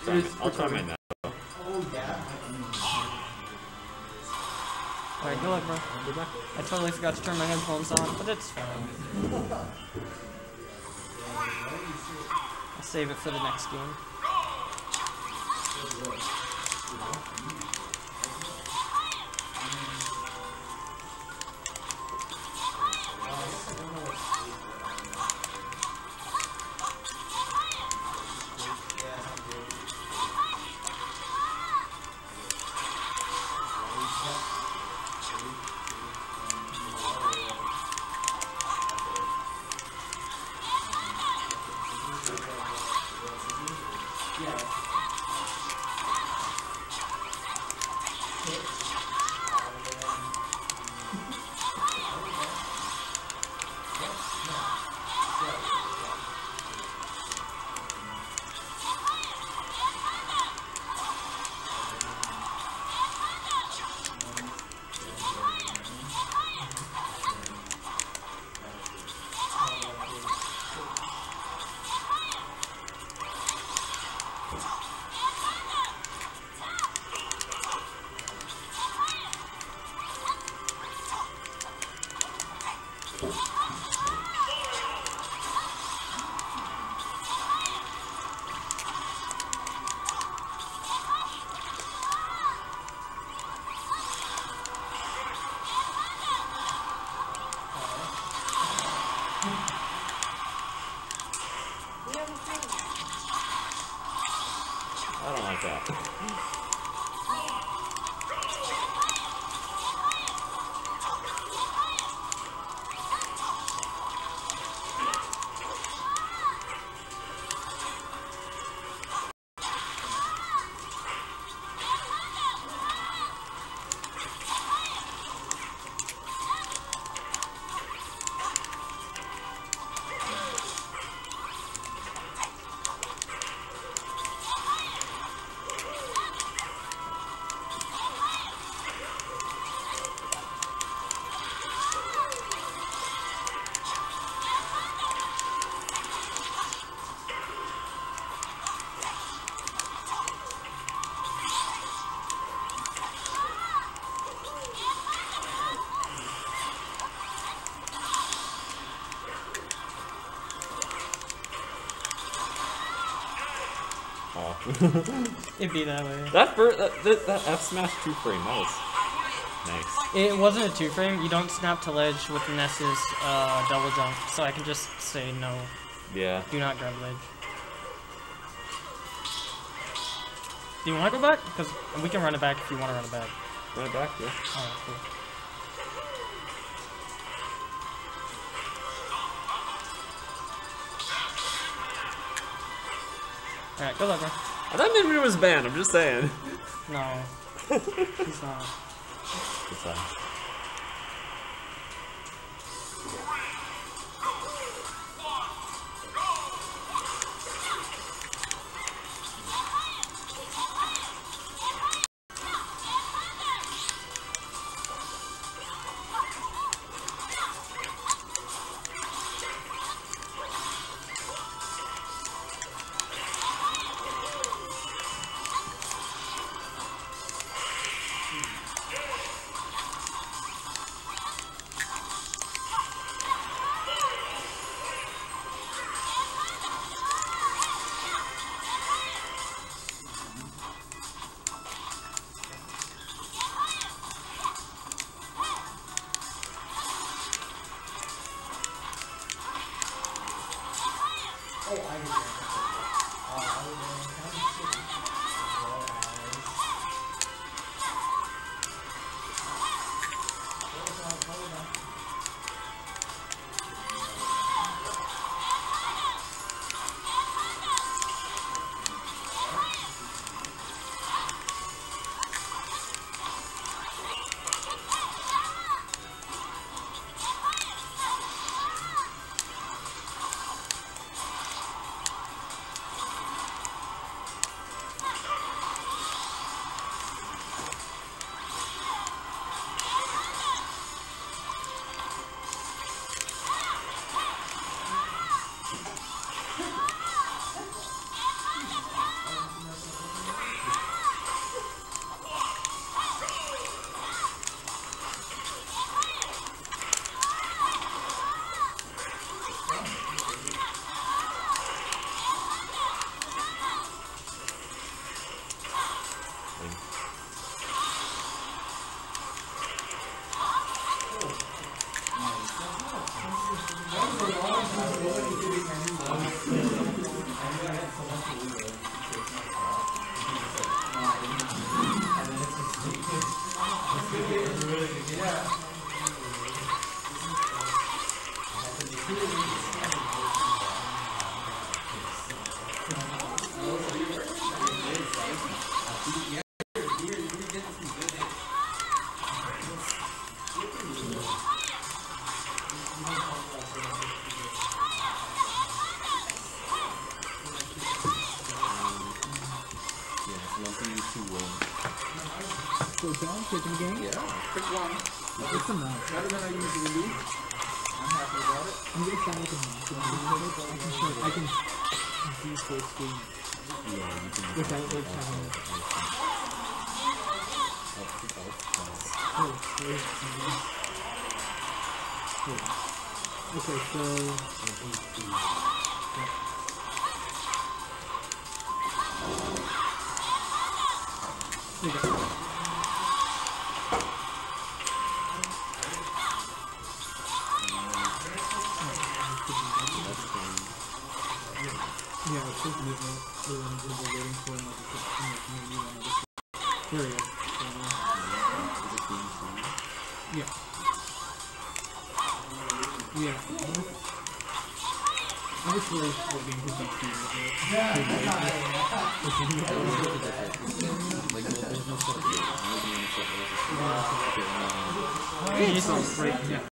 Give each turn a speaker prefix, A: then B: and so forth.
A: I'll try my now.
B: Alright, good luck, bro.
A: Good luck.
B: I totally forgot to turn my headphones on, but it's fine. I'll save it for the next game.
A: I don't like that.
B: It'd be that way.
A: That F smash 2-frame, that was nice.
B: It wasn't a 2-frame. You don't snap to ledge with Ness's double jump, so I can just say no.
A: Yeah.
B: Do not grab ledge. Do you want to go back? Because we can run it back if you want to run it back.
A: Run it back, yeah.
B: Alright, cool. Alright, good luck, bro.
A: I thought Mimir was banned, I'm just saying.
B: No. He's not.
A: It's fine.
C: So down, taking the game?
D: Yeah, pick one.
C: It's a mouse.
D: Better than I usually do. I'm happy about it.
C: I'm gonna start with a mouse. I can use full screen without like having okay, so yeah, it's just movement. The ones we're waiting for, and maybe one of the. There he is. Yeah. Yeah. I'm just really waiting for some speed. It's right now.